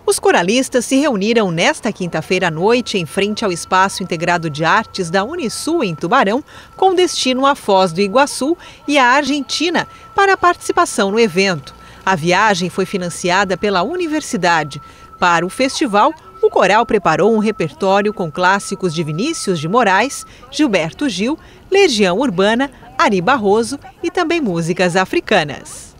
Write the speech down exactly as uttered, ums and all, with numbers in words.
Os coralistas se reuniram nesta quinta-feira à noite em frente ao Espaço Integrado de Artes da Unisul, em Tubarão, com destino a Foz do Iguaçu e à Argentina, para a participação no evento. A viagem foi financiada pela universidade. Para o festival, o coral preparou um repertório com clássicos de Vinícius de Moraes, Gilberto Gil, Legião Urbana, Ari Barroso e também músicas africanas.